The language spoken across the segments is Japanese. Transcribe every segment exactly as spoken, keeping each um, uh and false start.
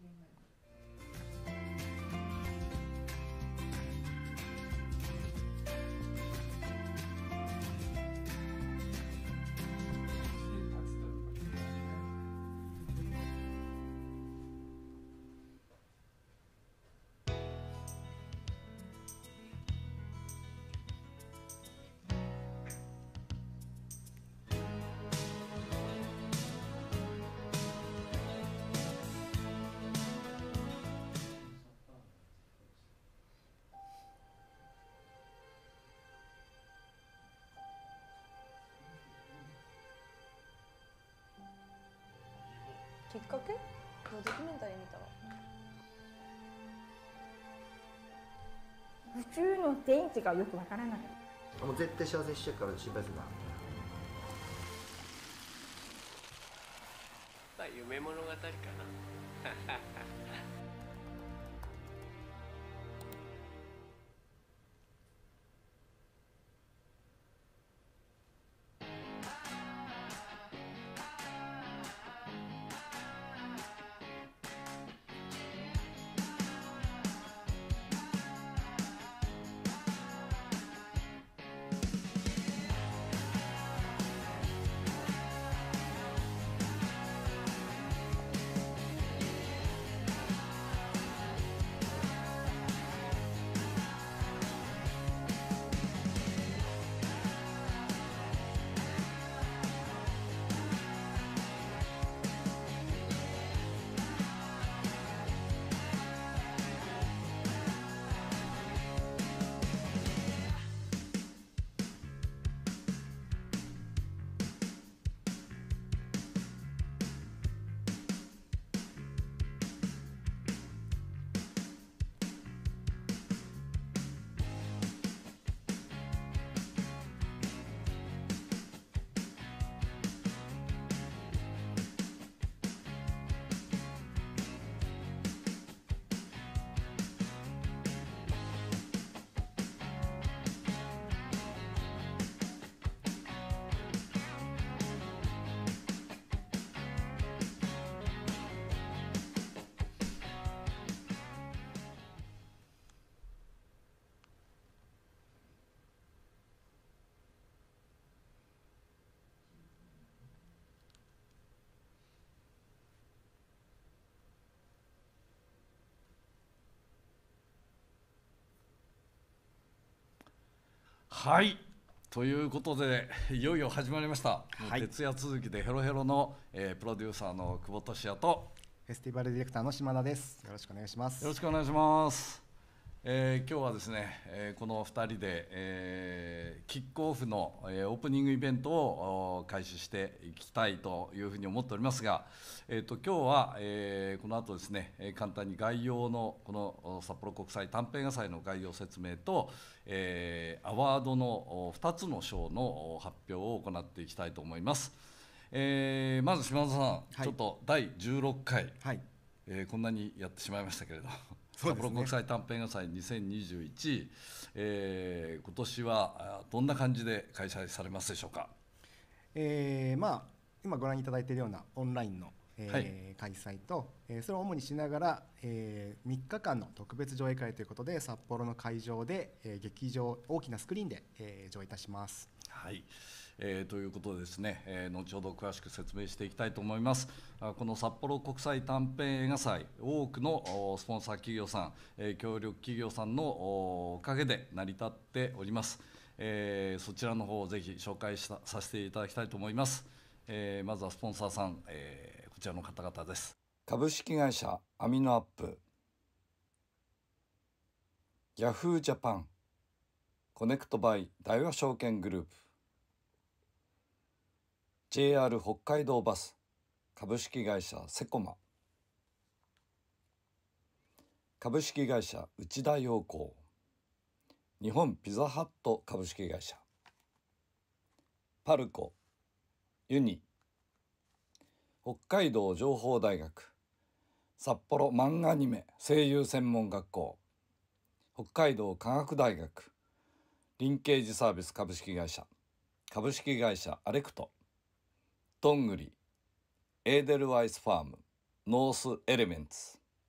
きっかけ？ドキュメンタリー見たら。 宇宙の天地がよくわからない。 もう絶対幸せにしちゃうから心配するな。 まあ夢物語かな。 はい、ということでいよいよ始まりました、 はい、 徹夜続きでヘロヘロの、えー、プロデューサーの久保俊也とフェスティバルディレクターの島田です。よろしくお願いします。 よろしくお願いします。えー、今日はですね、えー、このふたりで、えー、キックオフの、えー、オープニングイベントを開始していきたいというふうに思っておりますが、えー、と今日は、えー、この後ですね、えー、簡単に概要のこの札幌国際短編画祭の概要説明と、えー、アワードのふたつの賞の発表を行っていきたいと思います。えー、まず島田さん、はい、ちょっとだいじゅうろっかい、はい、えー、こんなにやってしまいましたけれど札幌国際短編画祭にせんにじゅういち、えー、今年はどんな感じで開催されますでしょうか。 えーまあ、今ご覧いただいているようなオンラインの、えーはい、開催と、えー、それを主にしながら、えー、みっかかんの特別上映会ということで札幌の会場で、えー、劇場大きなスクリーンで、えー、上映いたします。 はい、えー、ということでですね、えー、後ほど詳しく説明していきたいと思います。この札幌国際短編映画祭、多くのスポンサー企業さん、えー、協力企業さんのおかげで成り立っております。えー、そちらの方をぜひ紹介したさせていただきたいと思います。えー、まずはスポンサーさん、えー、こちらの方々です。株式会社アミノアップ、ヤフージャパン、コネクトバイ大和証券グループ、ジェイアール 北海道バス株式会社セコマ、株式会社内田洋行、日本ピザハット株式会社、パルコ、ユニ、北海道情報大学、札幌漫画アニメ声優専門学校、北海道科学大学、リンケージサービス株式会社、株式会社アレクト、どんぐり、エーデルワイスファーム、ノースエレメンツ、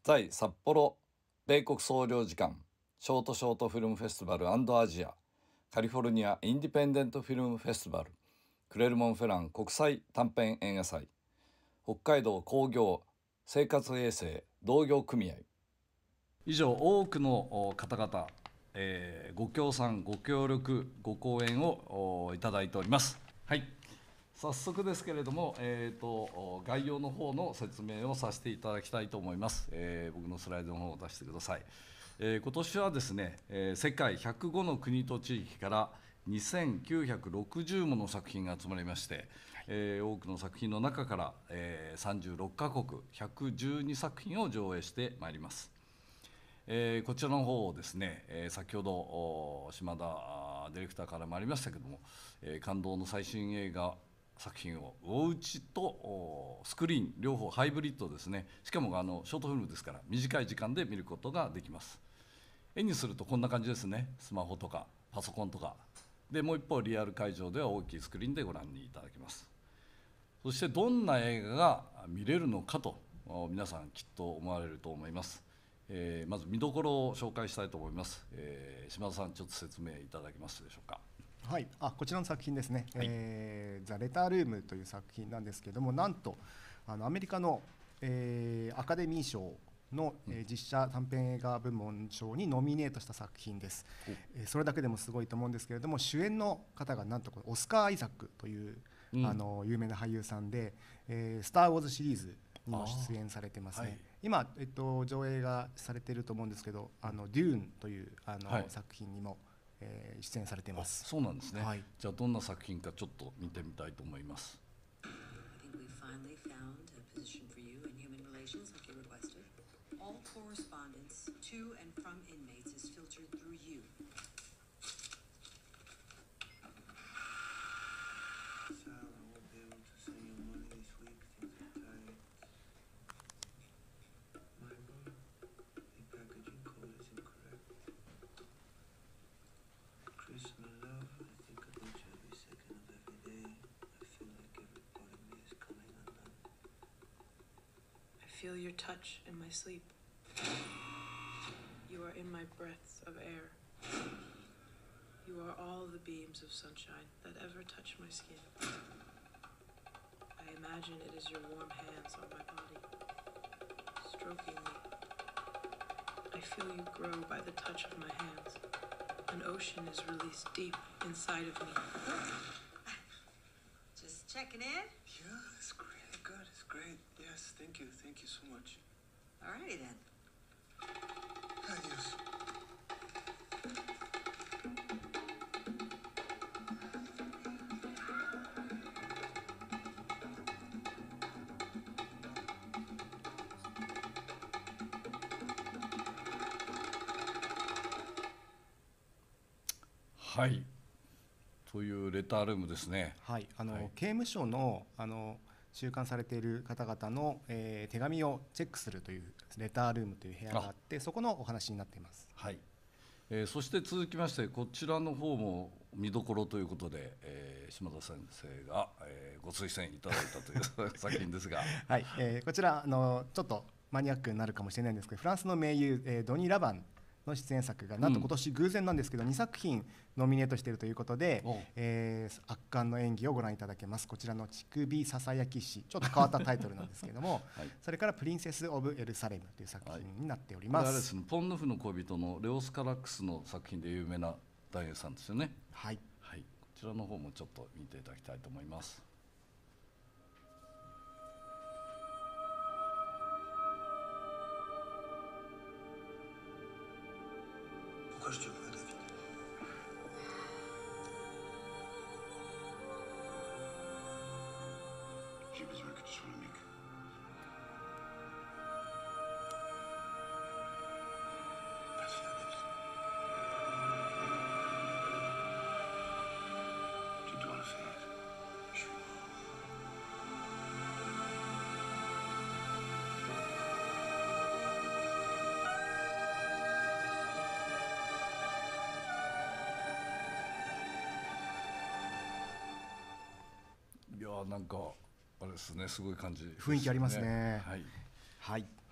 在札幌米国総領事館ショートショートフィルムフェスティバルアジアカリフォルニアインディペンデントフィルムフェスティバルクレルモン・フェラン国際短編映画祭北海道工業生活衛生同業組合以上多くの方々、えーご協賛ご協力ご講演をいただいております。はい、早速ですけれども、えー、と概要の方の説明をさせていただきたいと思います。えー僕のスライドの方を出してください。えー今年はですね、えー世界ひゃくごの国と地域からにせんきゅうひゃくろくじゅうもの作品が集まりまして、えー多くの作品の中から、えーさんじゅうろっかこくひゃくじゅうにさく品を上映してまいります。えーこちらの方をですね、えー先ほどお島田あーディレクターからもありましたけども、えー感動の最新映画作品をおうちとおスクリーン両方ハイブリッドですね。しかもあのショートフィルムですから短い時間で見ることができます。絵にするとこんな感じですね。スマホとかパソコンとかで、もう一方リアル会場では大きいスクリーンでご覧いただけます。そしてどんな映画が見れるのかとお皆さんきっと思われると思います。えーまず見どころを紹介したいと思います。えー島田さん、ちょっと説明いただけますでしょうか。 はい、あこちらの作品ですね、 はいえーザ・レタールームという作品なんですけども、なんとあのアメリカの、えーアカデミー賞の、えー実写短編映画部門賞にノミネートした作品です。えーそれだけでもすごいと思うんですけれども、主演の方がなんとこれオスカー・アイザックという、 うんあの有名な俳優さんで、えースター・ウォーズシリーズにも出演されてますね。 はい、 今、えっと、上映がされていると思うんですけど、あのデューンというあの、 はい作品にも、えー出演されています。 そうなんですね。 はいじゃあどんな作品かちょっと見てみたいと思います。 I think we finally found a position for you in human relations like you requested. All correspondence to and from inmates is filtered through you. Sal, I won't be able to send you money this week. Things are tight. Michael, the packaging code is incorrect. Chris, my love, I think about you every second of every day. I feel like every part of me is coming undone. I feel your touch in my sleep. You are in my breaths of air. You are all the beams of sunshine that ever touch my skin. I imagine it is your warm hands on my body, stroking me. I feel you grow by the touch of my hands. An ocean is released deep inside of me. Just checking in. Yeah, it's great. Good, it's great. Yes, thank you. Thank you so much. Alrighty then. Adios. はい、というレタールームですね。 はい、あの、 はい刑務所のあの収監されている方々の、えー手紙をチェックするというレタールームという部屋があってそこのお話になっています。 はい、えーそして続きましてこちらの方も見どころということで、えー島田先生が、えーご推薦いただいたという作品ですが、 はい、えーこちらあのちょっとマニアックになるかもしれないんですけど、フランスの名優、えードニー・ラバンの出演作がなんと今年偶然なんですけど、にさく品ノミネートしているということでおう、 えー圧巻の演技をご覧いただけます。こちらの乳首ささやき師、ちょっと変わったタイトルなんですけども、 はいそれからプリンセス・オブ・エルサレムという作品になっておりこれま。 はですすね、ポンヌフの恋人のレオス・カラックスの作品で有名な男優さんですよね。 はい、 はい、こちらの方もちょっと見ていただきたいと思います。 Покажи, что вы дадите. J'ai besoin que tu sois le mec. Vas-y, Alex. Tu dois le faire. Je suis mort. いやーなんかあれですね、すごい感じですね、 雰囲気ありますねはい、 はい、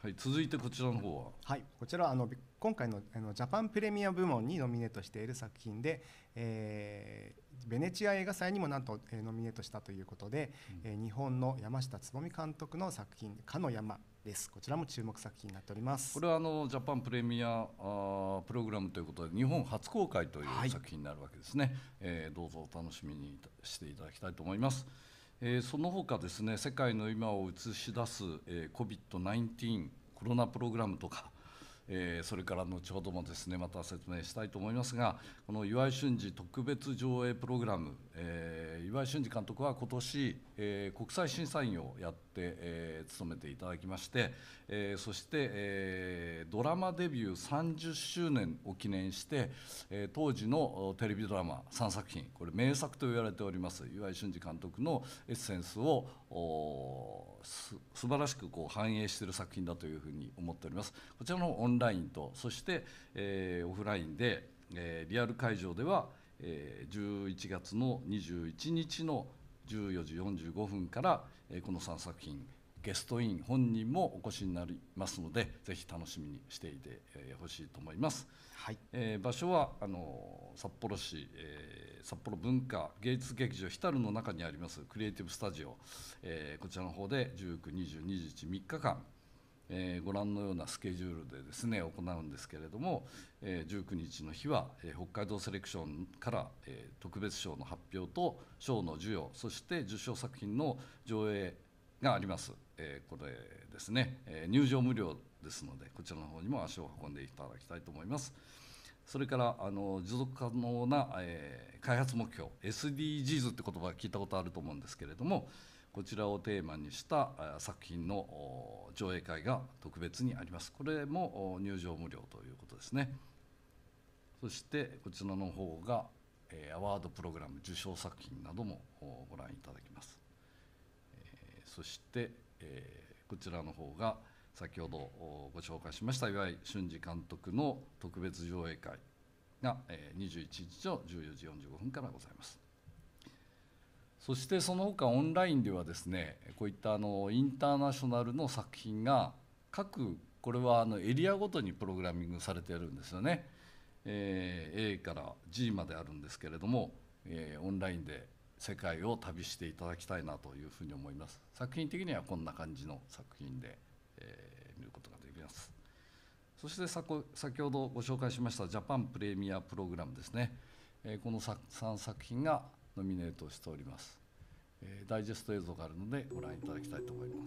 はい、続いてこちらの方は。 はい、こちらはあのび今回のあのジャパンプレミア部門にノミネートしている作品で、えーベネチア映画祭にもなんと、えーノミネートしたということで、 うんえー日本の山下つぼみ監督の作品「かの山」です。こちらも注目作品になっております。 これはあのジャパンプレミアあープログラムということで日本初公開というはい作品になるわけですね、えーどうぞお楽しみにしていただきたいと思います。えーその他ですね、世界の今を映し出す、えー、コビッドナインティーン コロナプログラムとか、えーそれから後ほどもですねまた説明したいと思いますが、この岩井俊二特別上映プログラム、えー岩井俊二監督は今年、えー国際審査員をやって、えー務めていただきまして、えーそして、えードラマデビューさんじゅっしゅうねんを記念して、えー当時のおテレビドラマさんさく品、これ名作と言われております岩井俊二監督のエッセンスをおす素晴らしくこう反映している作品だというふうに思っております。こちらのオンラインとそして、えーオフラインで、えーリアル会場では、えーじゅういちがつのにじゅういちにちのじゅうよじよんじゅうごふんから、えーこのさんさく品ゲストイン本人もお越しになりますので、ぜひ楽しみにしていてほしいと思います。 はい、 えー場所はあの札幌市、えー札幌文化芸術劇場ヒタルの中にありますクリエイティブスタジオ、えーこちらの方でじゅうく、にじゅう、にじゅういち、みっかかん、えーご覧のようなスケジュールでですね行うんですけれども、えーじゅうくにちの日は、えー北海道セレクションから、えー特別賞の発表と賞の授与、そして受賞作品の上映があります。えーこれですね、えー入場無料ですのでこちらの方にも足を運んでいただきたいと思います。それからあの持続可能な、えー開発目標 エスディージーズ って言葉聞いたことあると思うんですけれども、こちらをテーマにしたあ作品のお上映会が特別にあります。これもお入場無料ということですね。そしてこちらの方が、えーアワードプログラム受賞作品などもおご覧いただきます。えーそして、えーこちらの方が先ほどおご紹介しました岩井俊二監督の特別上映会が、えーにじゅういちにちのじゅうよじよんじゅうごふんからございます。そしてその他オンラインではですね、こういったあのインターナショナルの作品が各これはあのエリアごとにプログラミングされているんですよね。えー A から G まであるんですけれども、えーオンラインで世界を旅していただきたいなというふうに思います。作品的にはこんな感じの作品で、えー見ることができます。そしてさこ先ほどご紹介しましたジャパンプレミアプログラムですね、えーこのささんさく品がノミネートしております。えーダイジェスト映像があるのでご覧いただきたいと思います。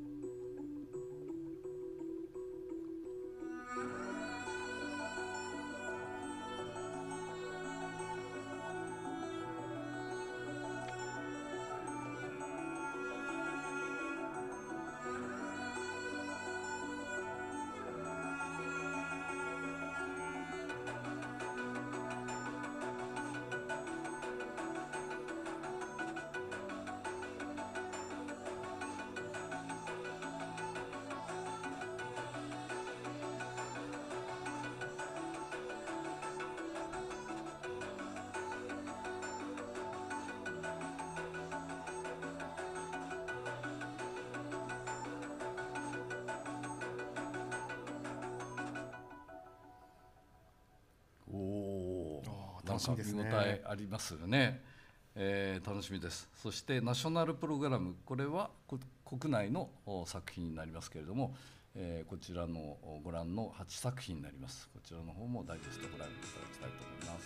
おおー、 楽しみですね。 なんか見応えありますよね。えー楽しみです。そしてナショナルプログラム、これはこ国内のお作品になりますけれども、えーこちらのおご覧のはちさく品になります。こちらの方もダイジェストご覧いただきたいと思います。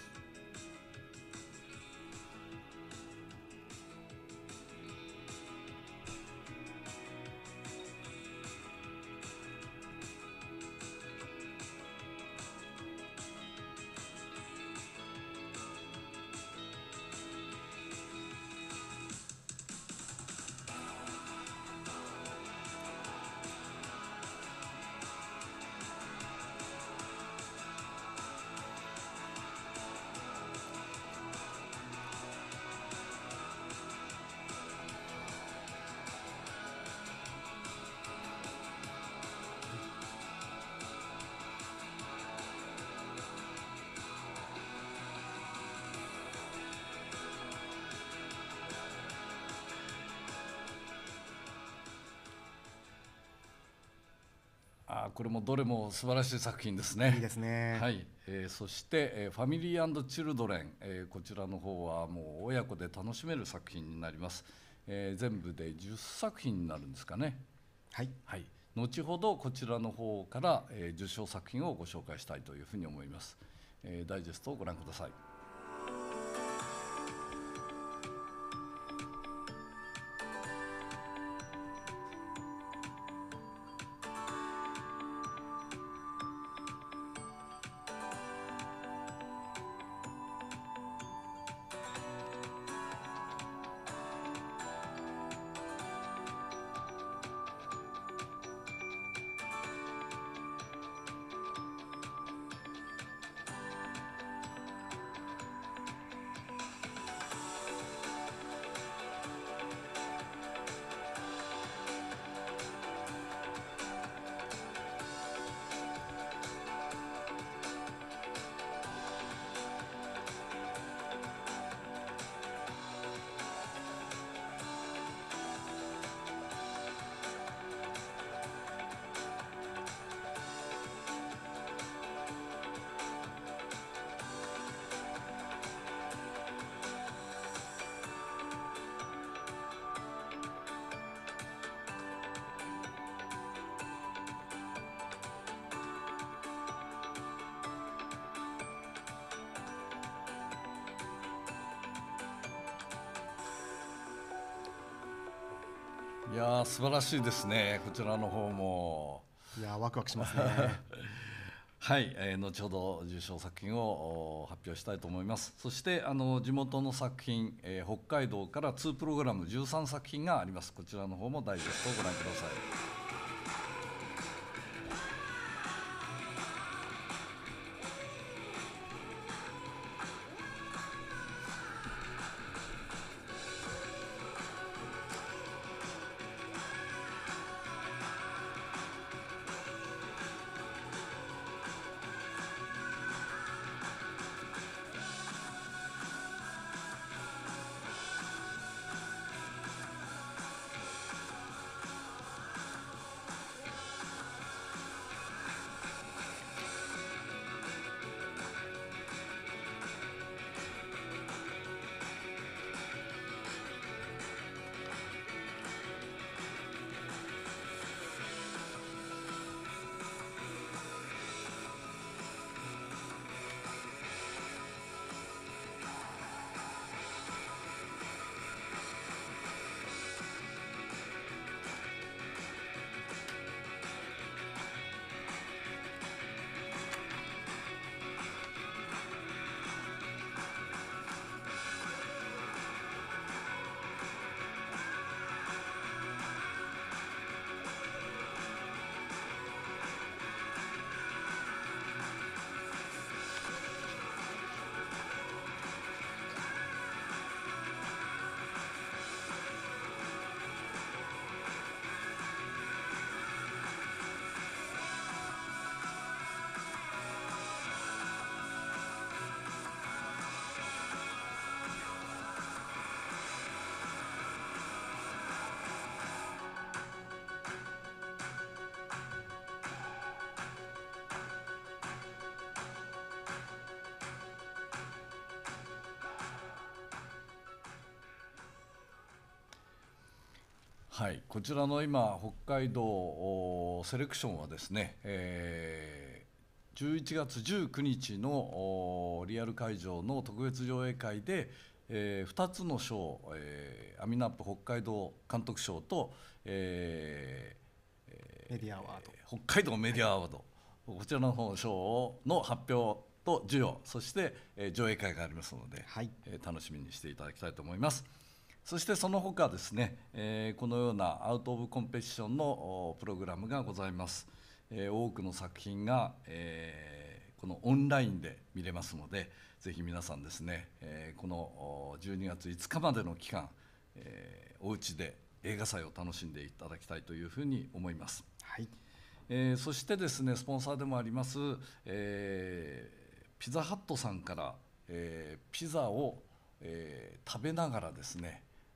やーこれもどれも素晴らしい作品ですね。 いいですね。 はい、えーそして、えーファミリー&チルドレン、えーこちらの方はもう親子で楽しめる作品になります。えー全部でじゅっさく品になるんですかね。 はい。 はい、後ほどこちらの方から、えー受賞作品をご紹介したいというふうに思います。えーダイジェストをご覧ください。いやー素晴らしいですね、こちらの方も。 いやーワクワクしますね。 はい、えー後ほど受賞作品をお発表したいと思います。そしてあの地元の作品、えー北海道からにプログラムじゅうさん作品があります。こちらの方もダイジェストをご覧ください。はい、こちらの今北海道おセレクションはですね、えーじゅういちがつじゅうくにちのおリアル会場の特別上映会で、えーふたつの賞、えーアミナップ北海道監督賞と、えーえーメディアアワード、 北海道メディアアワード、こちらの方の賞の発表と授与、そして、えー上映会がありますので、 はいえー楽しみにしていただきたいと思います。そしてその他ですね、えーこのようなアウト・オブ・コンペティションのおプログラムがございます。えー多くの作品が、えーこのオンラインで見れますので、ぜひ皆さんですね、えーこのおじゅうにがついつかまでの期間、えーお家で映画祭を楽しんでいただきたいというふうに思います。 はい。 えーそしてですね、スポンサーでもあります、えーピザハットさんから、えーピザを、えー食べながらですね、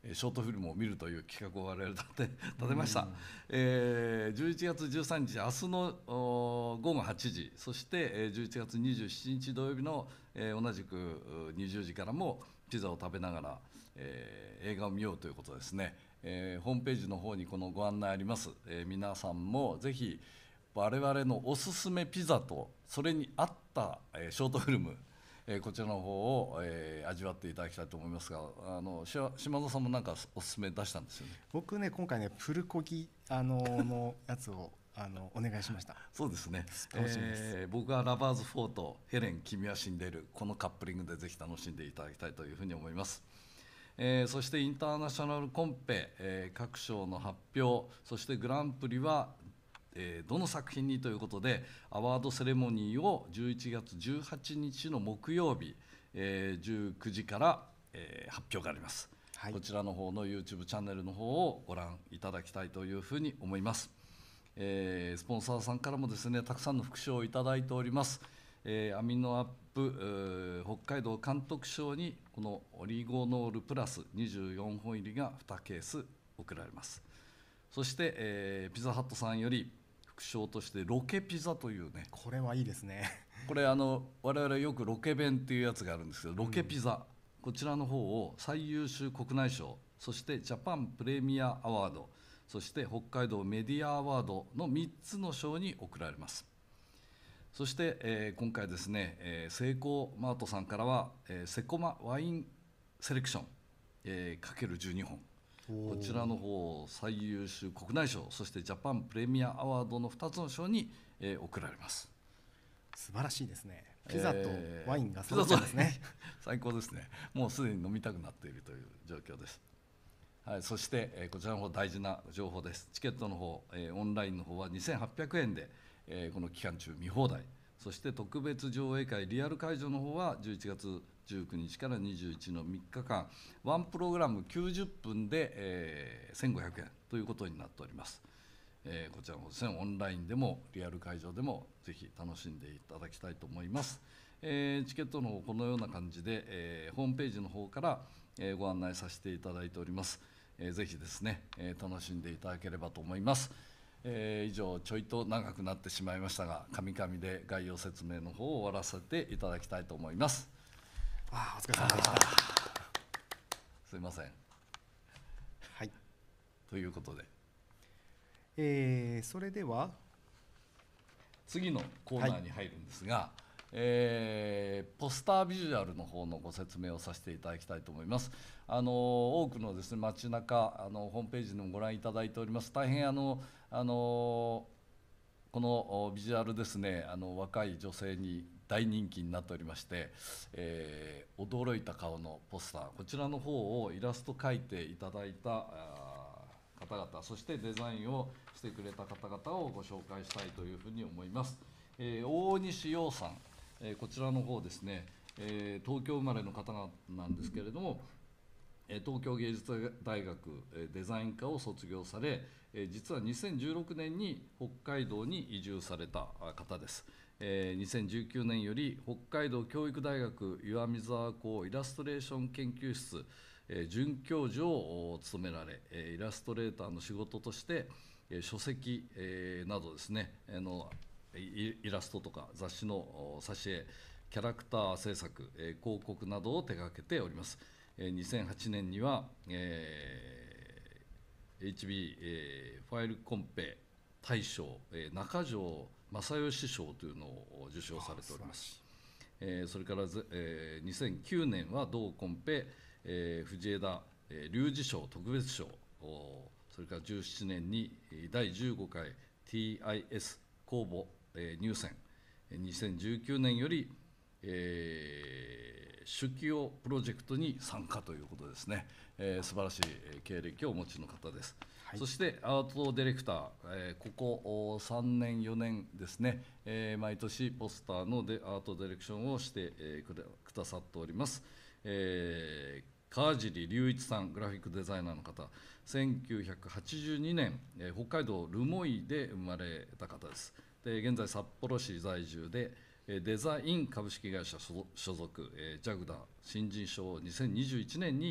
えーショートフィルムを見るという企画を我々立て立てました、えーじゅういちがつじゅうさんにち明日のお午後はちじ、そして、えーじゅういちがつにじゅうしちにち土曜日の、えー同じくうにじゅうじからもピザを食べながら、えー映画を見ようということですね、えーホームページの方にこのご案内あります、えー皆さんもぜひ我々のおすすめピザとそれに合った、えーショートフィルム、えーこちらの方を、えー味わっていただきたいと思いますが、あのしわ島田さんもなんかおすすめ出したんですよね。 僕ね今回ねプルコギあののやつをあのお願いしました。 そうですね、 楽しみですえー僕はラバーズフォーとヘレン君は死んでいるこのカップリングでぜひ楽しんでいただきたいというふうに思います。えーそしてインターナショナルコンペ、えー各賞の発表、そしてグランプリは、えーどの作品にということでアワードセレモニーをじゅういちがつじゅうはちにちの木曜日、えーじゅうくじから、えー発表があります、 はいこちらの方の YouTube チャンネルの方をご覧いただきたいというふうに思います。えースポンサーさんからもですねたくさんの副賞をいただいております。えーアミノアップ、えー北海道監督賞にこのオリゴノールプラスにじゅうよんほん入りがにケース贈られます。そして、えーピザハットさんより副賞としてロケピザというね、 これはいいですね。 これあの我々よくロケ弁っていうやつがあるんですけど、ロケピザ、こちらの方を最優秀国内賞、そしてジャパンプレミアアワード、そして北海道メディアアワードのみっつの賞に贈られます。そして、えー今回ですね、えーセイコーマートさんからは、えーセコマワインセレクション、えー、かけるじゅうにほん、こちらの方を最優秀国内賞、そしてジャパンプレミアアワードのふたつの賞に、えー贈られます。 素晴らしいですね。ピザとえーワインがピザと揃ってますね。 最高ですね。もうすでに飲みたくなっているという状況です。はい、そして、えーこちらの方大事な情報です。チケットの方、えーオンラインの方はにせんはっぴゃくえんで、えーこの期間中見放題。そして特別上映会リアル会場の方はじゅういちがつじゅうくにちからにじゅういちのみっかかん、ワンプログラムきゅうじゅっぷんで、えーせんごひゃくえんということになっております。えーこちらもですねオンラインでもリアル会場でもぜひ楽しんでいただきたいと思います。えーチケットの方このような感じで、えーホームページの方から、えーご案内させていただいております。えーぜひですね、えー楽しんでいただければと思います。えー以上ちょいと長くなってしまいましたが、カミカミで概要説明の方を終わらせていただきたいと思います。 ああ、お疲れ様でした。 すいません。 はい。 ということでえーそれでは次のコーナーに入るんですが、えーポスタービジュアルの方のご説明をさせていただきたいと思います。あの多くのですね街中あのホームページでもご覧いただいております。大変あのあのこのビジュアルですね、あの若い女性に大人気になっておりまして、えー驚いた顔のポスター、こちらの方をイラスト描いていただいたあー方々、そしてデザインをしてくれた方々をご紹介したいというふうに思います。えー大西洋さん、えーこちらの方ですね、えー東京生まれの方なんですけれども、えー東京芸術大学えーデザイン科を卒業され、えー実はにせんじゅうろくねんに北海道に移住されたあ方です。えーにせんじゅうきゅうねんより北海道教育大学岩見沢校イラストレーション研究室、えー准教授を務められ、えーイラストレーターの仕事として、えー書籍、えーなどですね、あのイイラストとか雑誌のお挿絵、キャラクター制作、えー広告などを手掛けております。えーにせんはちねんには、えー エイチビー、えーファイルコンペ大賞、えー中条正義賞というのを受賞されております。えーそれからぜ、えーにせんきゅうねんは同コンペ、えー藤枝、えー龍二賞特別賞、おそれからじゅうななねんにえーだいじゅうごかい ティーアイエス 公募、えー入選、えーにせんじゅうきゅうねんより、えー手記用プロジェクトに参加ということですね。えー素晴らしいえー経歴をお持ちの方です。 はいそしてアートディレクター、えーここおさんねんよねんですね、えー毎年ポスターのデアートディレクションをして、えーくだくださっております。えー川尻隆一さん、グラフィックデザイナーの方、せんきゅうひゃくはちじゅうにねん、えー北海道留萌で生まれた方です。で現在札幌市在住で、えーデザイン株式会社所所属、えージャグダー新人賞をにせんにじゅういちねんに、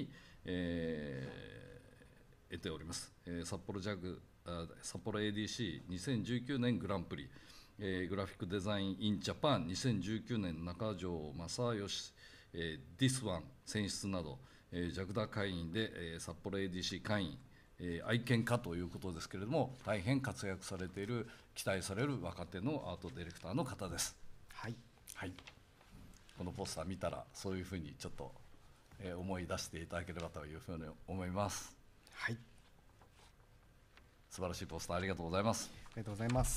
えー得ております。えー札幌ジャグあ札幌 エーディーシーにせんじゅうきゅうねんグランプリ、えーグラフィックデザインインジャパンにせんじゅうきゅうねん中条正義、えー、ディスワン選出など、えー、ジャグダー会員で、えー札幌 エーディーシー 会員、えー愛犬家ということですけれども、大変活躍されている期待される若手のアートディレクターの方です。 はい、 はい、このポスター見たらそういうふうにちょっと、えー思い出していただければというふうに思います。 はい、 素晴らしいポスターありがとうございます。 ありがとうございます。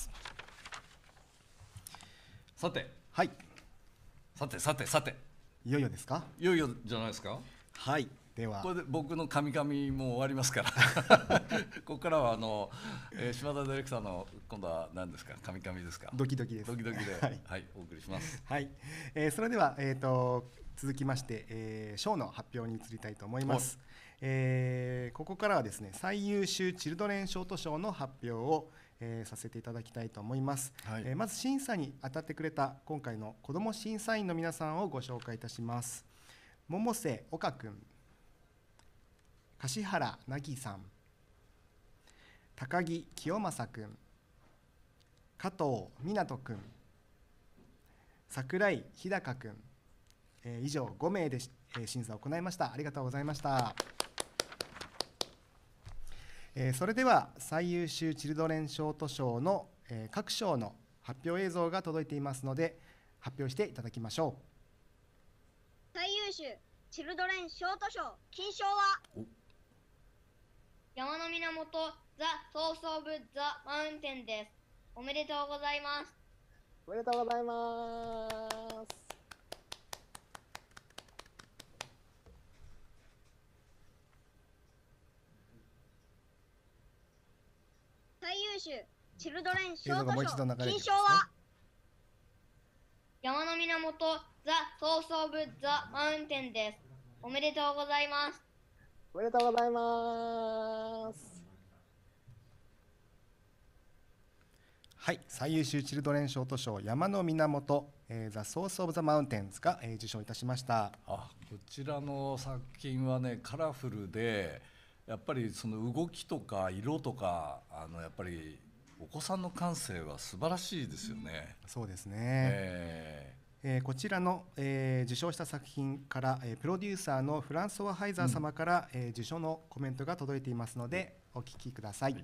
さてはい、 さてさてさていよいよですか。 いよいよじゃないですか。 はい、ではこれで僕のカミカミも終わりますからここからはあの、えー島田ディレクターの今度は何ですか、カミカミですか。 ドキドキです。 ドキドキで、 はいはい、お送りします。 はい、えーそれでは、えー、と続きまして、えー賞の発表に移りたいと思います。えーここからはですね、最優秀チルドレンショート賞の発表を、えーさせていただきたいと思います。 はいえーまず審査に当たってくれた今回の子ども審査員の皆さんをご紹介いたします。百瀬岡くん、樫原凪さん、高木清正くん、加藤湊くん、櫻井日高くん、えー以上ご名でし、えー審査を行いました。ありがとうございました。えーそれでは最優秀チルドレンショート賞の、えー各賞の発表映像が届いていますので発表していただきましょ最優秀チルドレンショート賞金賞は山の源ザ・ソース・オブ・ザ・マウンテンです。おめでとうございます。 おめでとうございます。 最優秀チルドレンシ映像がもうョート賞一度流れていますね金賞は山の源ザ・ソース・オブ・ザ・マウンテンです。おめでとうございます。 おめでとうございます。 はい、最優秀チルドレンショート賞山の源、えー、ザ・ソース・オブ・ザ・マウンテンズが、えー受賞いたしました。 あ、こちらの作品はね、カラフルでやっぱりその動きとか色とか、あのやっぱりお子さんの感性は素晴らしいですよね。 そうですね、 ええーこちらの、えー受賞した作品から、えープロデューサーのフランソワ・ハイザー様から、えー受賞のコメントが届いていますのでお聞きください。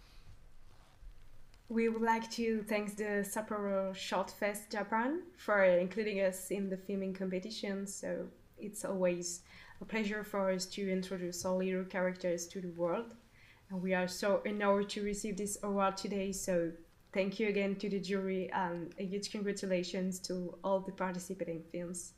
We would like to thank the Sapporo Short Fest Japan for including us in the filming competition. So it's always a pleasure for us to introduce our little characters to the world. And we are so honored to receive this award today. So thank you again to the jury and a huge congratulations to all the participating films.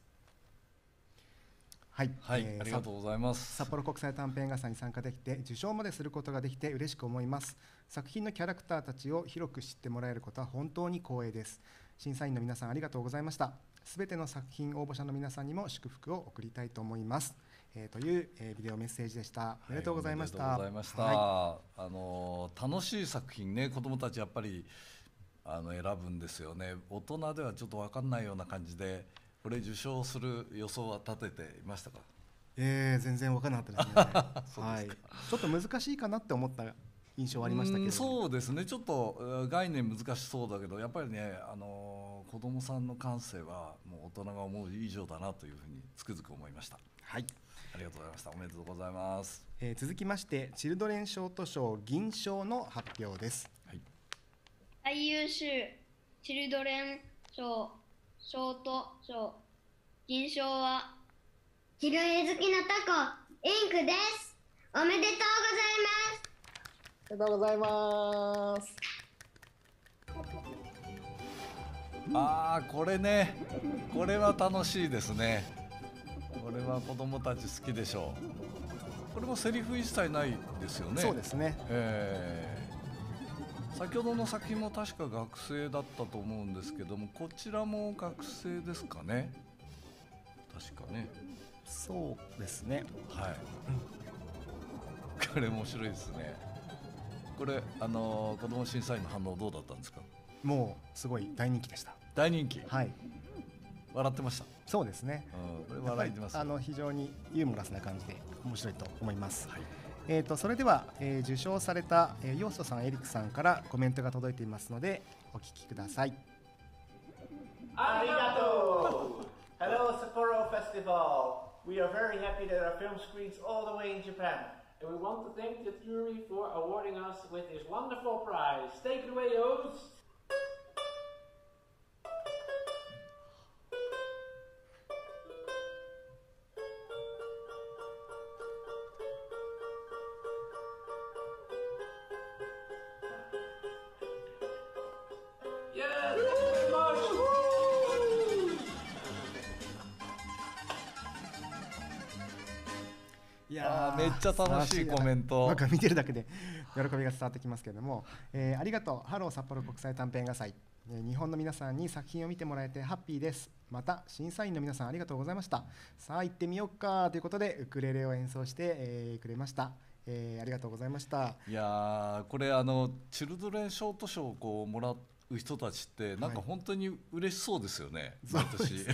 はい、 はい、 えーありがとうございます。 札幌国際短編映画祭に参加できて受賞まですることができて嬉しく思います。作品のキャラクターたちを広く知ってもらえることは本当に光栄です。審査員の皆さんありがとうございました。すべての作品応募者の皆さんにも祝福を送りたいと思います、えー、という、えービデオメッセージでした。おめでとうございました。 はい、おめでとうございました。 はあの楽しい作品ね、子どもたちやっぱりあの選ぶんですよね。大人ではちょっと分かんないような感じで、これ受賞する予想は立てていましたか？ えー、全然分からなかったですね。はい、ちょっと難しいかなって思った印象はありましたけど、 うんそうですね、ちょっとえー概念難しそうだけど、やっぱりね、あのー子どもさんの感性はもう大人が思う以上だなというふうにつくづく思いました。 はい、 ありがとうございました。おめでとうございます。 えー続きましてチルドレンショート賞銀賞の発表です。 はい、 最優秀チルドレン賞ショート賞銀賞はチルエ好きのタコインクです。おめでとうおめでとうございます。 ああ、これね、これは楽しいですね。これは子どもたち好きでしょう。これもセリフ一切ないですよね。 そうですね、 えー先ほどの作品も確か学生だったと思うんですけども、こちらも学生ですかね。確かね。 そうですね。 はい。これ面白いですね。これあの子ども審査員の反応どうだったんですか？ もうすごい大人気でした。 大人気。 はい。 笑ってました。 そうですね、 うん、これ笑いてます。 あの非常にユーモラスな感じで面白いと思います。はい、えーとそれでは、えー、受賞された、えー、ヨーストさん、エリックさんからコメントが届いていますのでお聞きください。 Arigato! Hello, Sapporo Festival. We are very happy that our film screens all the way in Japan. And we want to thank the jury for awarding us with this wonderful prize. Take it away, host! Yes, thank you very much! Woo! いやーめっちゃ楽しいコメント。 なんか見てるだけで喜びが伝わってきますけれども、えー、ありがとうハロー札幌国際短編映画祭、えー、日本の皆さんに作品を見てもらえてハッピーです。また審査員の皆さんありがとうございました。さあ行ってみようかということでウクレレを演奏して、えー、くれました。えー、ありがとうございました。 いやーこれあのチルドレンショート賞をこうもらう人たちってなんか本当に嬉しそうですよね、毎年。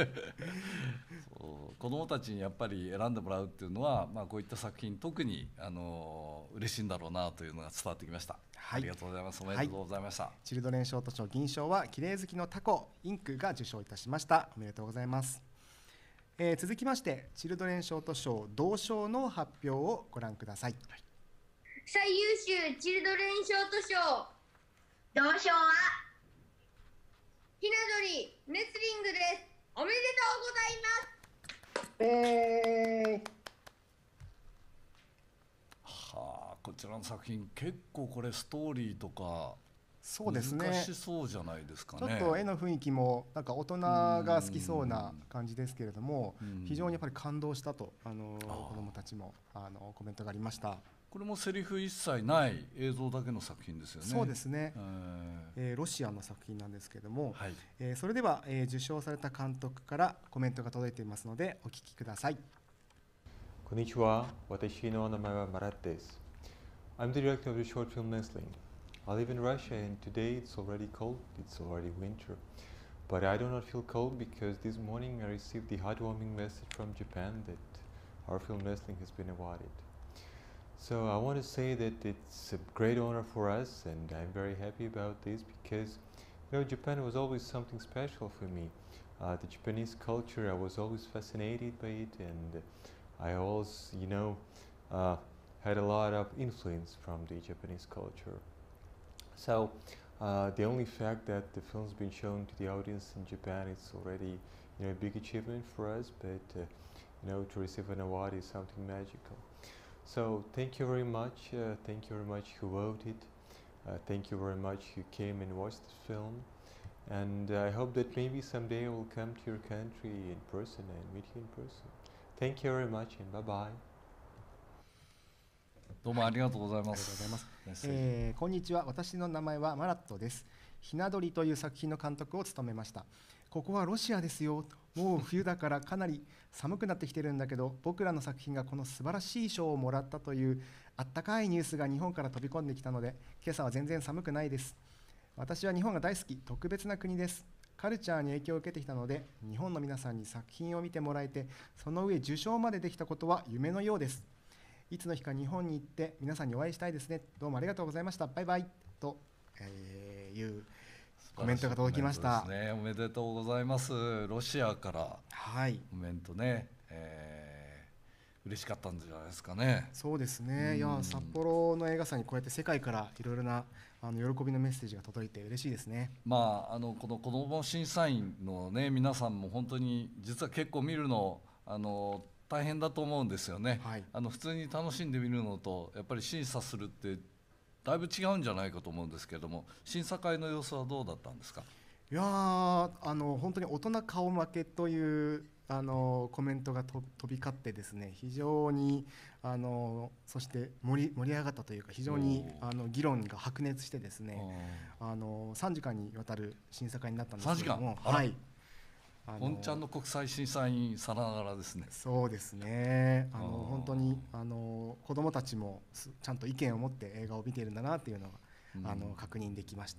そう子どもたちにやっぱり選んでもらうっていうのは、まあ、こういった作品特にあの嬉しいんだろうなというのが伝わってきました。はい、ありがとうございます。おめでとうございました。はい、 チルドレンショート賞銀賞は綺麗好きのタコインクが受賞いたしました。おめでとうございます。えー、続きましてチルドレンショート賞同賞の発表をご覧ください。はい、 最優秀チルドレンショート賞同賞はひな鳥ネスリングです。おめでとうございます。 えーはあ、こちらの作品結構これストーリーとかそうですね、 難しそうじゃないですかね。 ちょっと絵の雰囲気もなんか大人が好きそうな感じですけれども、非常にやっぱり感動したとあの子どもたちもあのコメントがありました。 これもセリフ一切ない映像だけの作品ですよね。 そうですね、えー、ロシアの作品なんですけれども、はい、えー、それでは、えー、受賞された監督からコメントが届いていますのでお聞きください。 こんにちは。私の名前はマラットです。I'm the director of the short film Nesling. I live in Russia and today it's already cold, it's already winter. But I do not feel cold because this morning I received the heartwarming message from Japan that our film Nesling has been awarded. So I want to say that it's a great honor for us and I'm very happy about this because, you know, Japan was always something special for me. Uh, the Japanese culture, I was always fascinated by it and I always, you know, uh, had a lot of influence from the Japanese culture. So uh, the only fact that the film's been shown to the audience in Japan is already, you know, a big achievement for us, but uh, you know, to receive an award is something magical. So thank you very much, uh, thank you very much who voted, uh, thank you very much who came and watched the film, and uh, I hope that maybe someday I will come to your country in person and meet you in person. Thank you very much and bye bye. どうもありがとうございます。 ありがとうございます。えー、こんにちは。私の名前はマラットです。ひな鳥という作品の監督を務めました。ここはロシアですよ。もう冬だからかなり寒くなってきてるんだけど、僕らの作品がこの素晴らしい賞をもらったというあったかいニュースが日本から飛び込んできたので、今朝は全然寒くないです。私は日本が大好き、特別な国です。カルチャーに影響を受けてきたので、日本の皆さんに作品を見てもらえて、その上受賞までできたことは夢のようです。いつの日か日本に行って皆さんにお会いしたいですね。どうもありがとうございました。バイバイと、えー、いうコメントが届きました。 ね、おめでとうございます。ロシアからコメントね、はい、えー、嬉しかったんじゃないですかね。 そうですね。いや札幌の映画祭にこうやって世界からいろいろなあの喜びのメッセージが届いて嬉しいですね。 まああのこの子ども審査員のね皆さんも本当に実は結構見るのあの大変だと思うんですよね、はい、あの普通に楽しんで見るのとやっぱり審査するってだいぶ違うんじゃないかと思うんですけれども、審査会の様子はどうだったんですか？ いやーあの本当に大人顔負けというあのコメントがと飛び交ってですね、非常にあのそして盛り盛り上がったというか、非常にあの議論が白熱してですね、あのさんじかんにわたる審査会になったんですけれども、はい。 本ちゃんの国際審査員さながらですね。 そうですね。あの本当にあの子どもたちもちゃんと意見を持って映画を見ているんだなっていうのが、うん、あの確認できました。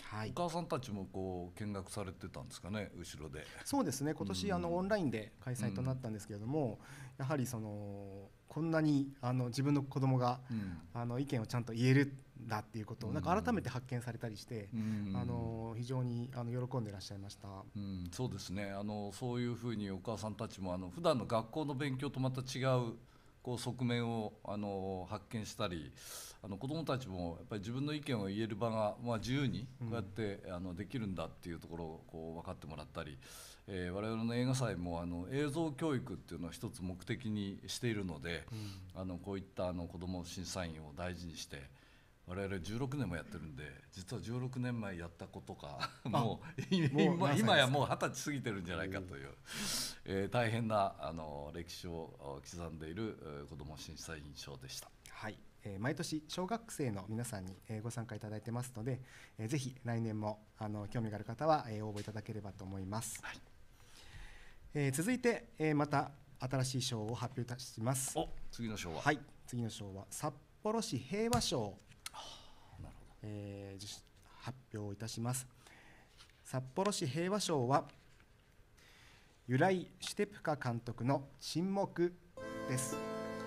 はい、 お母さんたちもこう見学されてたんですかね、後ろで。 そうですね、今年、 うんあのオンラインで開催となったんですけれども、やはりそのこんなにあの自分の子供が、 うんあの意見をちゃんと言えるんだっていうことを、なんか改めて発見されたりして、 うんあの非常にあの喜んでいらっしゃいました。 うん、そうですね、あのそういうふうにお母さんたちもあの普段の学校の勉強とまた違うこう側面をあの発見したり、あの子どもたちもやっぱり自分の意見を言える場が、まあ、自由にこうやって、うん、あのできるんだっていうところをこう分かってもらったり、えー、我々の映画祭もあの映像教育っていうのを一つ目的にしているので、うん、あのこういったあの子ども審査員を大事にして。我々じゅうろくねんもやってるんで、実はじゅうろくねんまえやったことがもう今, 今やもうはたち過ぎてるんじゃないかという、えー、大変なあの歴史を刻んでいる子ども審査員賞でした。 はい、えー、毎年小学生の皆さんに、えー、ご参加いただいてますので、えー、ぜひ来年もあの興味がある方は、えー、応募いただければと思います。はい、えー、続いて、えー、また新しい賞を発表いたします。 お、次の賞は、 はい、次の賞は札幌市平和賞、えー、発表いたします。札幌市平和賞はユライ・シュテプカ監督の沈黙です。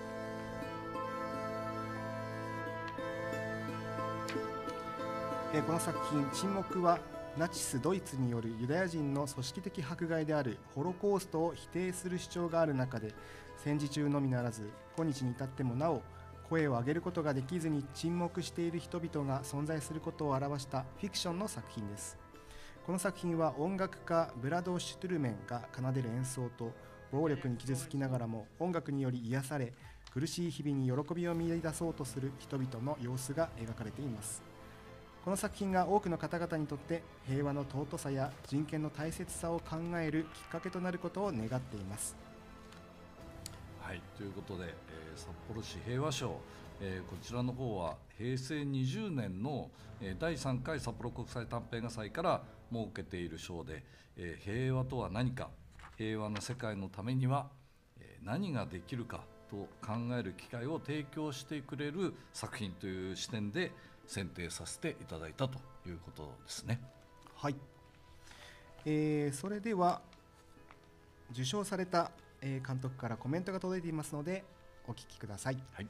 えー、この作品沈黙はナチスドイツによるユダヤ人の組織的迫害であるホロコーストを否定する主張がある中で、戦時中のみならず今日に至ってもなお声を上げることができずに沈黙している人々が存在することを表したフィクションの作品です。この作品は音楽家ブラド・シュトゥルメンが奏でる演奏と暴力に傷つきながらも音楽により癒され、苦しい日々に喜びを見出そうとする人々の様子が描かれています。この作品が多くの方々にとって平和の尊さや人権の大切さを考えるきっかけとなることを願っています。 はい、ということで、えー、札幌市平和賞、えー、こちらの方はへいせいにじゅうねんの、えー、だいさんかい札幌国際短編映画祭から設けている賞で、えー、平和とは何か、平和な世界のためには、えー、何ができるかと考える機会を提供してくれる作品という視点で選定させていただいたということですね。 はい、えー、それでは受賞された監督からコメントが届いていますのでお聞きください。 はい。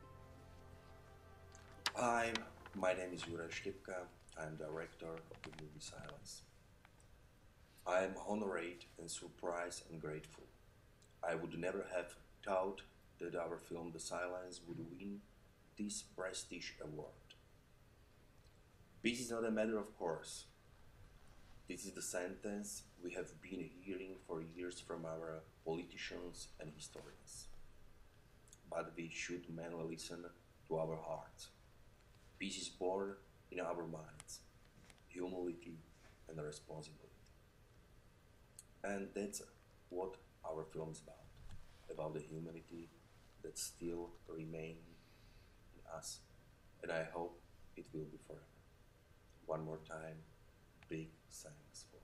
Hi, my name is Yura Shtipka. I'm director of the movie Silence. I am honored and surprised and grateful. I would never have thought that our film The Silence would win this prestige award. This is not a matter of course. This is the sentence we have been hearing for years from our politicians and historians. But we should mainly listen to our hearts. Peace is born in our minds, humility and responsibility. And that's what our film is about, about the humanity that still remains in us. And I hope it will be forever. One more time, big thanks for all.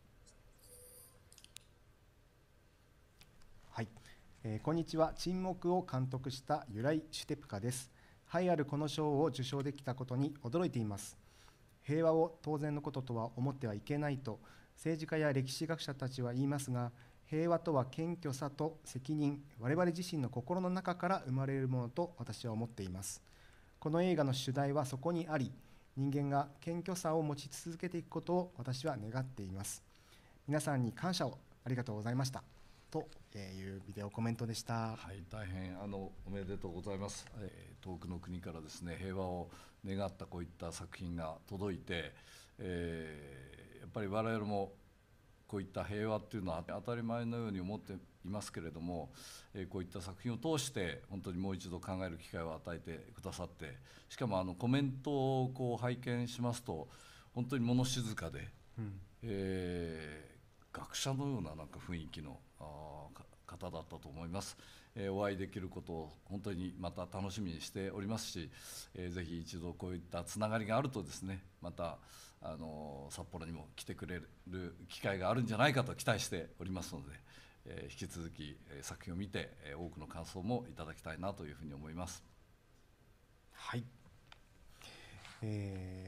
はい、えー、こんにちは。沈黙を監督したユライ・シュテプカです。栄えあるこの賞を受賞できたことに驚いています。平和を当然のこととは思ってはいけないと政治家や歴史学者たちは言いますが、平和とは謙虚さと責任、我々自身の心の中から生まれるものと私は思っています。この映画の主題はそこにあり、人間が謙虚さを持ち続けていくことを私は願っています。皆さんに感謝をありがとうございましたというビデオコメントでした。 はい、大変あのおめでとうございます。えー、遠くの国からですね、平和を願ったこういった作品が届いて、えー、やっぱり我々もこういった平和っていうのは当たり前のように思っていますけれども、えー、こういった作品を通して本当にもう一度考える機会を与えてくださって、しかもあのコメントをこう拝見しますと本当に物静かで、うん、えー、学者のようななんか雰囲気のあ方だったと思います。えー、お会いできることを本当にまた楽しみにしておりますし、えー、ぜひ一度こういったつながりがあるとですね、またあの札幌にも来てくれる機会があるんじゃないかと期待しておりますので、えー、引き続き、えー、作品を見て、えー、多くの感想もいただきたいなというふうに思います。 はい、え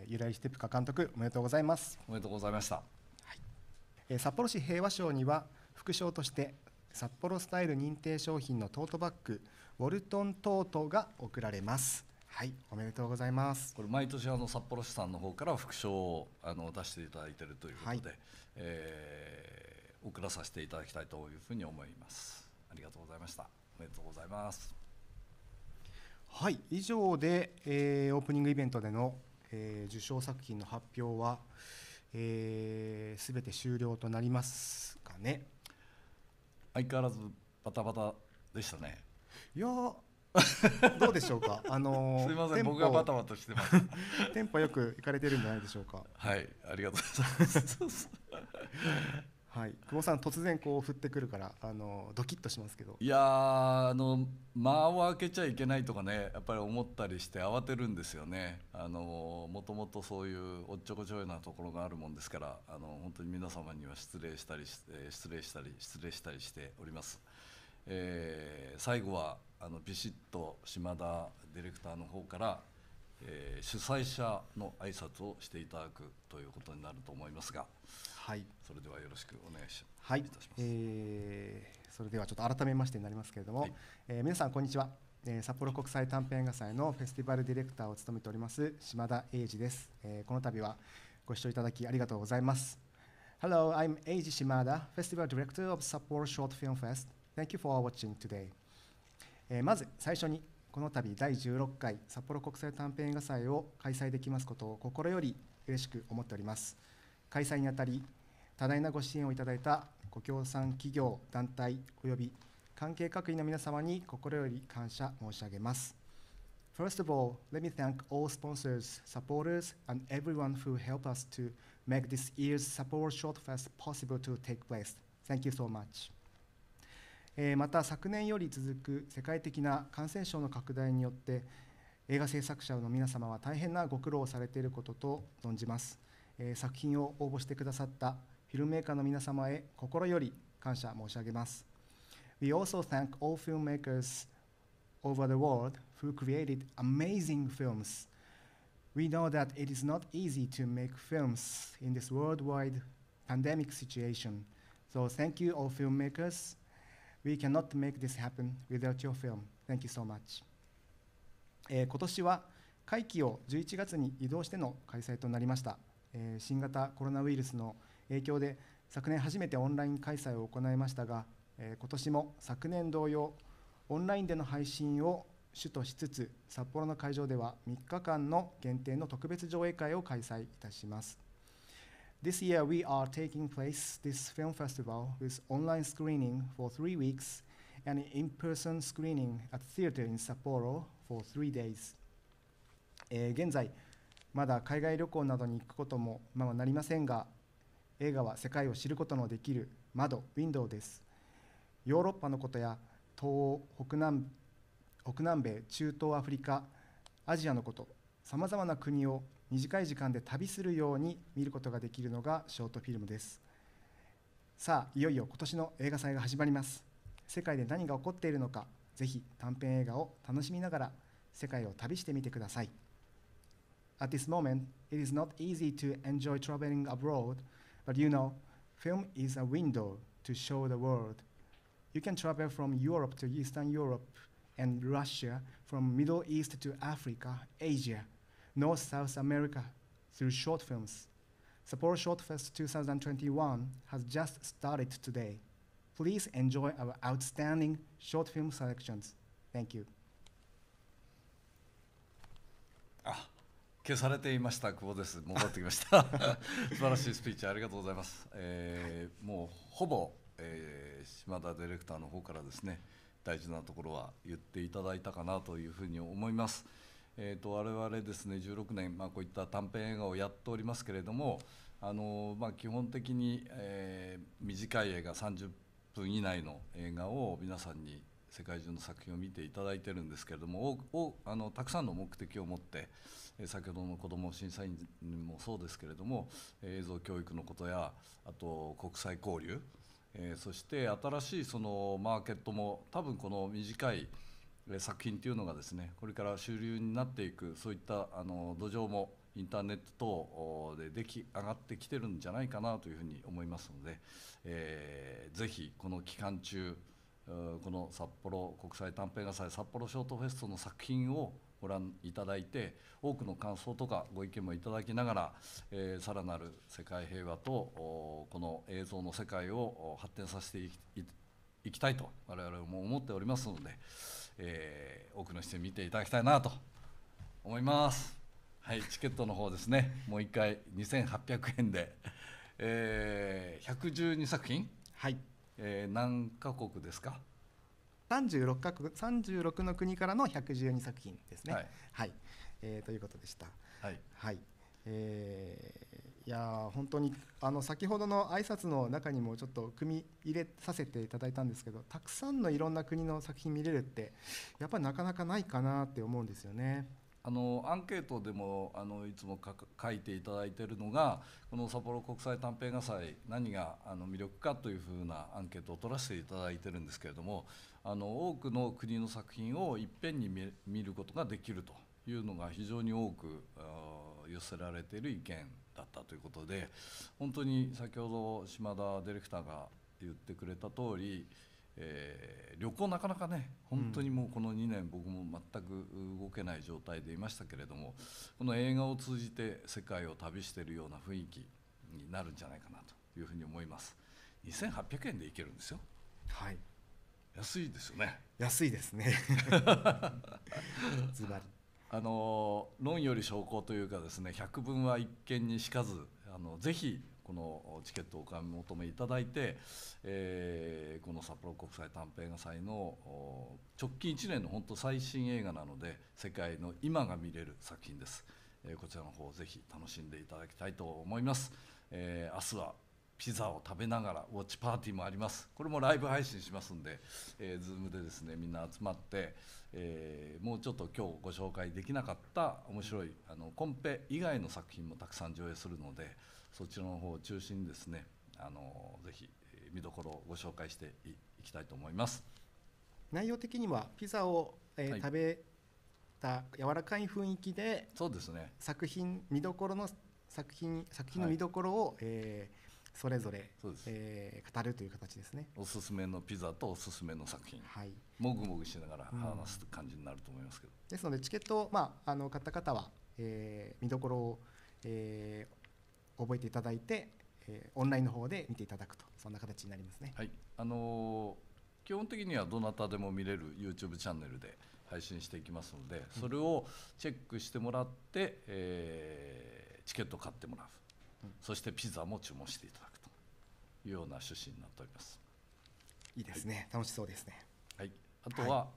ゆらいステップカ監督おめでとうございます。 おめでとうございました。 えー札幌市平和賞には副賞として札幌スタイル認定商品のトートバッグウォルトントートが贈られます。はい、おめでとうございます。 これ毎年あの札幌市さんの方から副賞をあの出していただいているということで、はいえー、送らさせていただきたいというふうに思います。ありがとうございました。おめでとうございます。 はい、以上で、えー、オープニングイベントでの、えー、受賞作品の発表はすべ、えー、て終了となりますかね。 相変わらずバタバタでしたね。 いやどうでしょうか。あのー、 すみません、僕がバタバタしてます。 テンポよく行かれてるんじゃないでしょうか。 はい、ありがとうございます。 はい、久保さん突然こう降ってくるからあのドキッとしますけど。 いやあの間を開けちゃいけないとかね、やっぱり思ったりして慌てるんですよね。あのもともとそういうおっちょこちょいなところがあるもんですから、あの本当に皆様には失礼したり失礼したり失礼したりしております。えー、最後はあのビシッと島田ディレクターの方から、えー、主催者の挨拶をしていただくということになると思いますが、 はい、 それではよろしくお願いします。 はい、えー、それではちょっと改めましてになりますけれども、はいえー、皆さんこんにちは、えー、札幌国際短編映画祭のフェスティバルディレクターを務めております島田英二です。えー、この度はご視聴いただきありがとうございます。Hello, I'm Eiji Shimada, Festival Director of Sapporo Short Film Fest. Thank you for watching today. えー、まず最初にこの度だいじゅうろっかい札幌国際短編映画祭を開催できますことを心より嬉しく思っております。開催にあたり多大なご支援をいただいたご協賛企業、団体および関係各位の皆様に心より感謝申し上げます。First of all, let me thank all sponsors, supporters, and everyone who helped us to make this year's Sapporo Short Fest possible to take place. Thank you so much. えー、また昨年より続く世界的な感染症の拡大によって映画制作者の皆様は大変なご苦労をされていることと存じます。えー、作品を応募してくださったフィルムメーカーの皆様へ心より感謝申し上げます。We also thank all filmmakers over the world who created amazing films. We know that it is not easy to make films in this worldwide pandemic situation. So thank you all filmmakers. We cannot make this happen without your film. Thank you so much. えー、今年は会期をじゅういちがつに移動しての開催となりました。えー、新型コロナウイルスの影響で昨年初めてオンライン開催を行いましたが、えー、今年も昨年同様オンラインでの配信を主としつつ札幌の会場ではみっかかんの限定の特別上映会を開催いたします。This year we are taking place this film festival with online screening for three weeks and in-person screening at theater in Sapporo for three days. えー、現在まだ海外旅行などに行くこともままなりませんが、映画は世界を知ることのできる窓、ウィンドウです。ヨーロッパのことや東欧、北南、北南米、中東アフリカ、アジアのこと、さまざまな国を短い時間で旅するように見ることができるのがショートフィルムです。さあ、いよいよ今年の映画祭が始まります。世界で何が起こっているのか、ぜひ短編映画を楽しみながら世界を旅してみてください。At this moment, it is not easy to enjoy traveling abroad, but you know, film is a window to show the world. You can travel from Europe to Eastern Europe and Russia, from Middle East to Africa, Asia, North South America through short films. Sapporo Short Fest twenty twenty-one has just started today. Please enjoy our outstanding short film selections. Thank you. あ、消されていました久保です。戻ってきました。素晴らしいスピーチありがとうございます。えー、もうほぼ、えー、島田ディレクターの方からですね、大事なところは言っていただいたかなというふうに思います。えー、と我々ですねじゅうろくねん、まあ、こういった短編映画をやっておりますけれども、あの、まあ、基本的に、えー、短い映画さんじゅっぷん以内の映画を皆さんに世界中の作品を見ていただいてるんですけれども、おおあのたくさんの目的を持って、えー、先ほどの子ども審査員もそうですけれども、映像教育のことやあと国際交流、えー、そして新しいそのマーケットも多分この短い作品というのがですねこれから主流になっていく、そういったあの土壌もインターネットで出来上がってきてるんじゃないかなというふうに思いますので、えー、ぜひこの期間中この札幌国際短編画祭札幌ショートフェストの作品をご覧いただいて、多くの感想とかご意見もいただきながら、えー、さらなる世界平和とこの映像の世界を発展させていき、いきたいと我々も思っておりますので、えー、多くの人に見ていただきたいなと思います。はい、チケットの方ですね、もういっかいにせんはっぴゃくえんで、えー、ひゃくじゅうにさくひん、 はい、 えー、何カ国ですか？ さんじゅうろくカ国、さんじゅうろくの国からのひゃくじゅうにさくひんですね。 はい、 はい、えー、ということでした。 はい、 はい、えー、いやー本当にあの先ほどの挨拶の中にもちょっと組み入れさせていただいたんですけど、たくさんのいろんな国の作品見れるってやっぱりなかなかないかなって思うんですよね。 あのアンケートでもあのいつも書いていただいているのが、この札幌国際短編画祭何があの魅力かというふうなアンケートを取らせていただいているんですけれども、あの多くの国の作品をいっぺんに 見, 見ることができるというのが非常に多く寄せられている意見だったということで、本当に先ほど島田ディレクターが言ってくれた通り、えー、旅行なかなかね、本当にもうこのにねん僕も全く動けない状態でいましたけれども、この映画を通じて世界を旅しているような雰囲気になるんじゃないかなというふうに思います。にせんはっぴゃくえんで行けるんですよ。 はい、 安いですよね。 安いですね。ズバリ。 あの論より証拠というかですね、百聞は一見にしかず、あのぜひこのチケットをお買い求めいただいて、えー、この札幌国際短編画祭の直近いちねんの本当最新映画なので、世界の今が見れる作品です。えー、こちらの方ぜひ楽しんでいただきたいと思います。えー、明日はピザを食べながらウォッチパーティーもあります。これもライブ配信しますんで、えー、Zoom でですねみんな集まって、えー、もうちょっと今日ご紹介できなかった面白いあのコンペ以外の作品もたくさん上映するので、そちらの方を中心にですね、あのぜひ見どころをご紹介して い, いきたいと思います。 内容的にはピザを、えーはい、食べた柔らかい雰囲気で、 そうですね、 作品見どころの作品作品の見どころを、はい、えー、それぞれ、えー、語るという形ですね。 おすすめのピザとおすすめの作品、 はい、 もぐもぐしながら話す感じになると思いますけど、 うん、ですのでチケットを、まあ、あの買った方は、えー、見どころを、えー覚えていただいて、えー、オンラインの方で見ていただくと、そんな形になりますね。 はい、あのー、基本的にはどなたでも見れる YouTube チャンネルで配信していきますので、それをチェックしてもらって、えー、チケットを買ってもらう、うん、そしてピザも注文していただくというような趣旨になっております。 いいですね、はい、楽しそうですね。 はい、あとは、はい、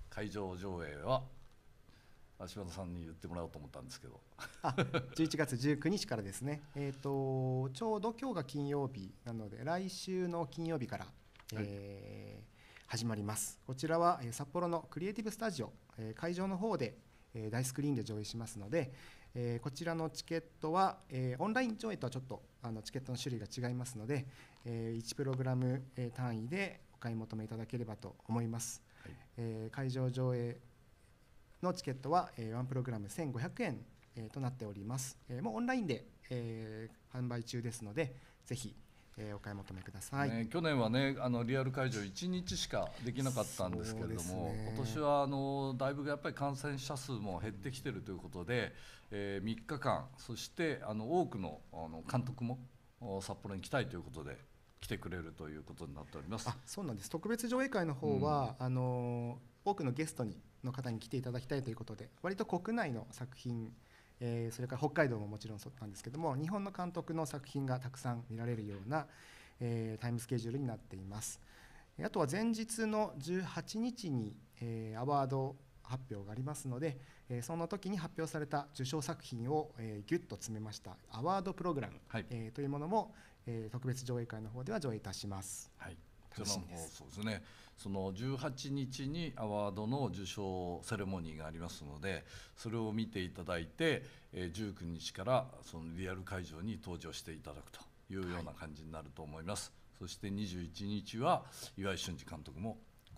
会場上映は柴田さんに言ってもらおうと思ったんですけどあじゅういちがつじゅうくにちからですね、えー、とちょうど今日が金曜日なので来週の金曜日から、はい、えー、始まります。こちらは、えー、札幌のクリエイティブスタジオ、えー、会場の方で、えー、大スクリーンで上映しますので、えー、こちらのチケットは、えー、オンライン上映とはちょっとあのチケットの種類が違いますので、えー、いちプログラム、えー、単位でお買い求めいただければと思います。はい、えー、会場上映のチケットは、えー、ワンプログラムせんごひゃくえん、えー、となっております。えー、もうオンラインで、えー、販売中ですので、ぜひ、えー、お買い求めください。 ね、去年はね、あのリアル会場いちにちしかできなかったんですけれども、ね、今年はあのだいぶやっぱり感染者数も減ってきているということで、えー、みっかかん、そしてあの多くの、あの監督も札幌に来たいということで来てくれるということになっております。 あ、そうなんです。特別上映会の方は、うん、あの多くのゲストにの方に来ていただきたいということで、割と国内の作品、えー、それから北海道ももちろんそうなんですけども、日本の監督の作品がたくさん見られるような、えー、タイムスケジュールになっています。あとは前日のじゅうはちにちに、えー、アワード発表がありますので、えー、その時に発表された受賞作品を、えー、ギュッと詰めましたアワードプログラム、はい、えー、というものも、えー、特別上映会の方では上映いたします。 はい、楽しみです。そうですね。そのじゅうはちにちにアワードの受賞セレモニーがありますので、それを見ていただいて、じゅうくにちからそのリアル会場に登場していただくというような感じになると思います。はい、そしてにじゅういちにちは岩井俊二監督も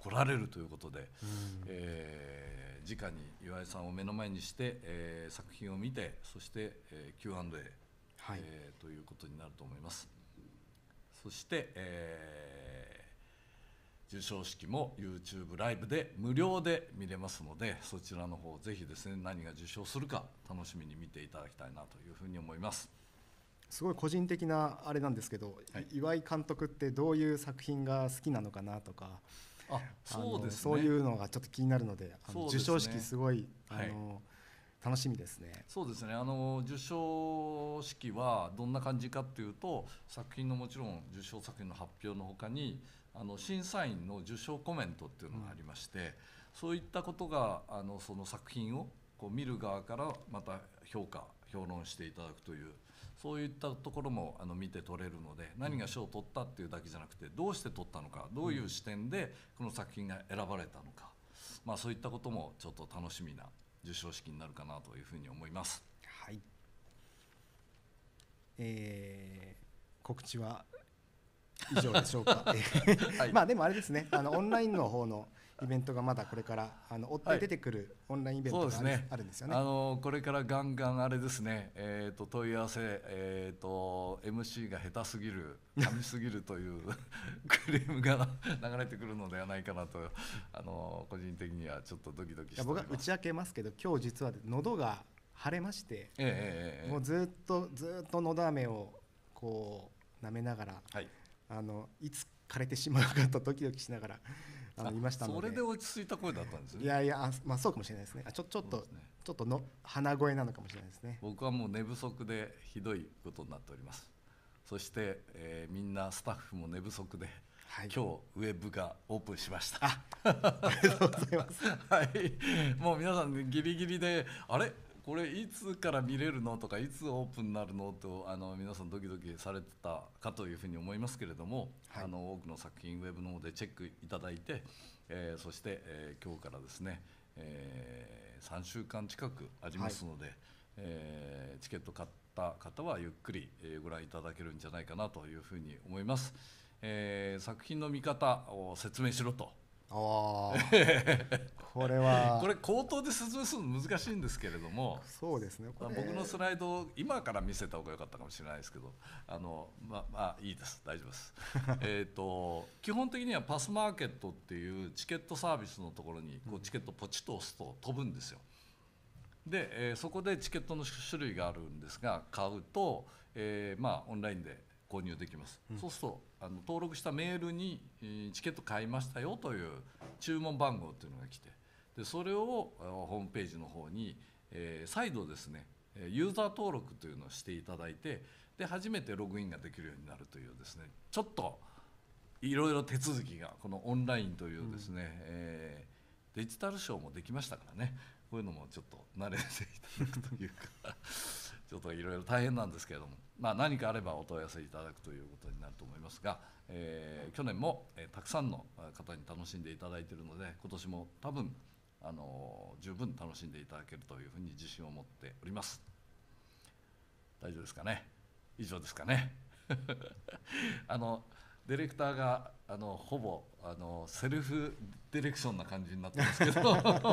来られるということで、えー、直に岩井さんを目の前にして、えー、作品を見て、そして、えー、キューアンドエー、はい、えー、ということになると思います。そして、えー、授賞式も YouTube ライブで無料で見れますので、そちらの方ぜひですね、何が受賞するか楽しみに見ていただきたいなというふうに思います。 すごい個人的なあれなんですけど、はい、岩井監督ってどういう作品が好きなのかなとか、 あ、そうですね、 そういうのがちょっと気になるので、あの授賞式すごい、あの、はい、楽しみですね。 そうですね、あの授賞式はどんな感じかっていうと、作品のもちろん受賞作品の発表のほかに、あの審査員の受賞コメントっていうのがありまして、うん、そういったことがあのその作品をこう見る側からまた評価評論していただくという、そういったところもあの見て取れるので、何が賞を取ったっていうだけじゃなくて、どうして取ったのか、どういう視点でこの作品が選ばれたのか、まあ、そういったこともちょっと楽しみな授賞式になるかなというふうに思います。 はい、えー、告知は以上でしょうか。はい、まあでもあれですね、あのオンラインの方のイベントがまだこれからあの追って出てくるオンラインイベントがある、はい、あるんですよね。 あのこれからガンガンあれですね、えー、と問い合わせ、えー、と エムシー が下手すぎる、噛すぎるというクレームが流れてくるのではないかなと、あの個人的にはちょっとドキドキしております。 僕は打ち明けますけど、今日実は喉が腫れまして、えー、もうずっとずっと喉飴をこう舐めながら、はい、あのいつ枯れてしまうかとドキドキしながらあのいましたので。 それで落ち着いた声だったんですね。 いやいや、あ、まあ、そうかもしれないですね。あ、ちょちょっと、ね、ちょっとの鼻声なのかもしれないですね。 僕はもう寝不足でひどいことになっております。そして、えー、みんなスタッフも寝不足で、はい、今日ウェブがオープンしました。 あ、ありがとうございます。 はい、もう皆さん、ね、ギリギリであれこれいつから見れるのとか、いつオープンになるのと、あの皆さんドキドキされてたかというふうに思いますけれども、はい、あの多くの作品ウェブの方でチェックいただいて、えー、そして、えー、今日からですね、えー、さんしゅうかん近くありますので、はい、えー、チケット買った方はゆっくり、えー、ご覧いただけるんじゃないかなというふうに思います。えー、作品の見方を説明しろと。 あこれはこれ口頭で説明するの難しいんですけれども、 そうですね、 僕のスライドを今から見せた方が良かったかもしれないですけど、あのままあいいです、大丈夫ですえと基本的にはパスマーケットっていうチケットサービスのところにこうチケットポチッと押すと飛ぶんですよ。で、えー、そこでチケットの種類があるんですが、買うと、えー、まあオンラインで購入できます、うん、そうするとあの登録したメールに、えー、チケット買いましたよという注文番号というのが来て、でそれをホームページの方に、えー、再度ですねユーザー登録というのをしていただいて、で初めてログインができるようになるというですね、ちょっといろいろ手続きがこのオンラインというですね、うん、えー、デジタルショーもできましたからね、こういうのもちょっと慣れていただくというかちょっといろいろ大変なんですけれども、まあ、何かあればお問い合わせいただくということになると思いますが、えー、去年も、えー、たくさんの方に楽しんでいただいているので、今年も多分、あのー、十分楽しんでいただけるというふうに自信を持っております。大丈夫ですかね。以上ですかねあのディレクターがあのほぼあのセルフディレクションな感じになってますけど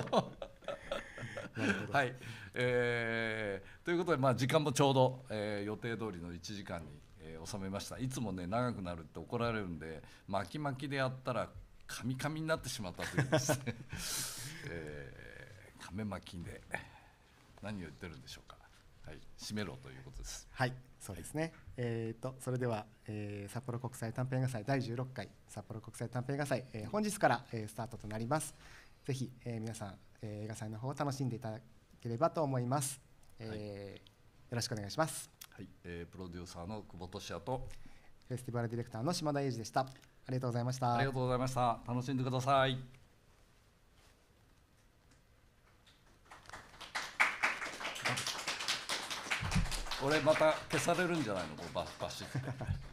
はい、えー、ということで、まあ、時間もちょうど、えー、予定通りのいちじかんに、えー、収めました。いつもね長くなるって怒られるんで、巻き巻きでやったらカミカミになってしまったというですね、えー、亀巻きで何を言ってるんでしょうか。はい、締めろということです。 はい、そうですね。はい、えー、とそれでは、えー、札幌国際短編映画祭だいじゅうろっかい札幌国際短編映画祭、えー、本日から、えー、スタートとなります。ぜひ、えー、皆さん、えー、映画祭の方を楽しんでいただければと思います。えーはい、よろしくお願いします。 はい、えー、プロデューサーの久保俊也とフェスティバルディレクターの島田英二でした。ありがとうございました。 ありがとうございました。楽しんでください。俺また消されるんじゃないの、バッバシッ